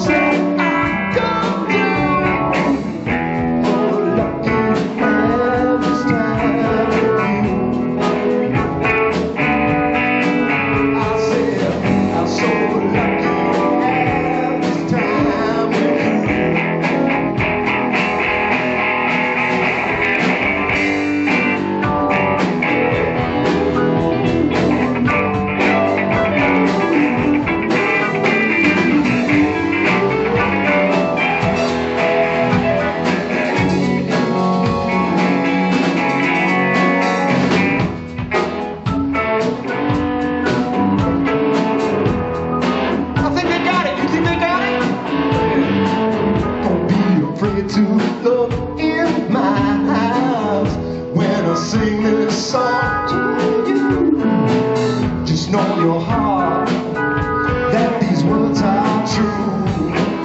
To look in my eyes when I sing this song to you. Just know in your heart that these words are true.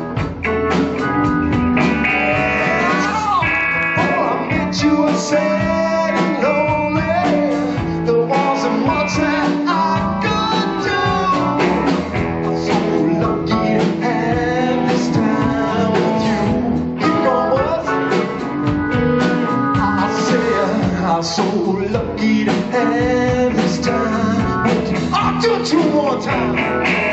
Before I met you, I sad and lonely. There wasn't much that I could do. I'm so lucky to have this time with you. I'm so lucky to have this time. I'll do it two more times.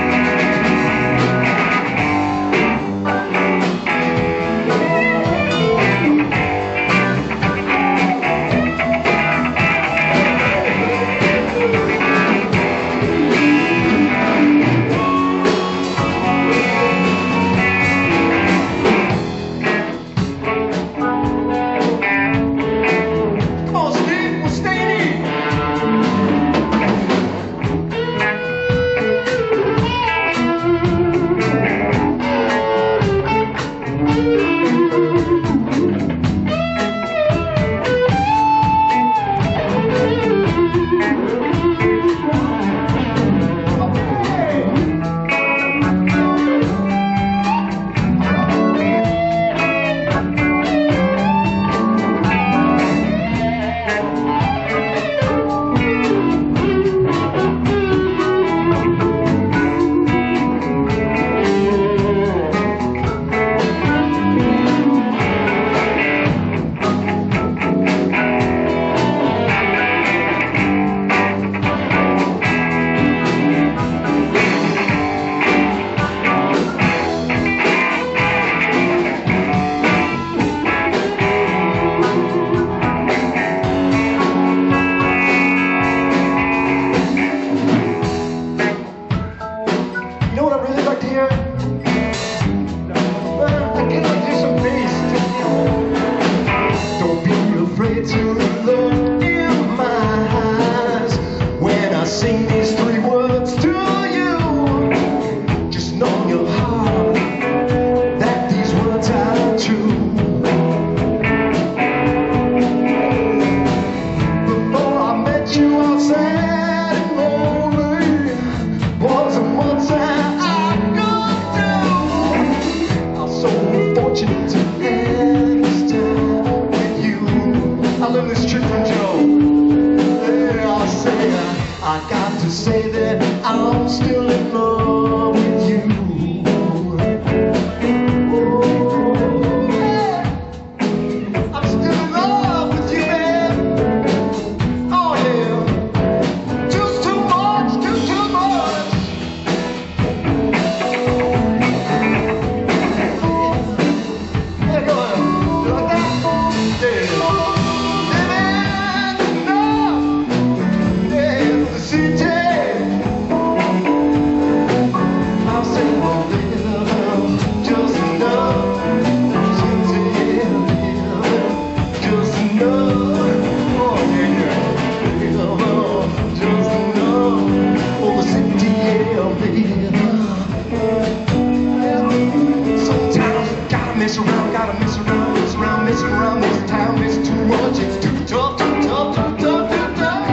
To look in my eyes when I sing these three words to you. Just know in your heart that these words are true. Before I met you, I was sad and lonely. Wasn't much that I could do. I'm so fortunate to have this time with you. I love this trick from Joe. Yeah, I say I got to say that I'm still in love with you. Oh, yeah. I'm still in love with you, man. Oh yeah. Just too much, just too much. Yeah, go ahead. You like that? Yeah. Gotta mess around this town. It's too much, it's too tough, too tough, too tough, too tough.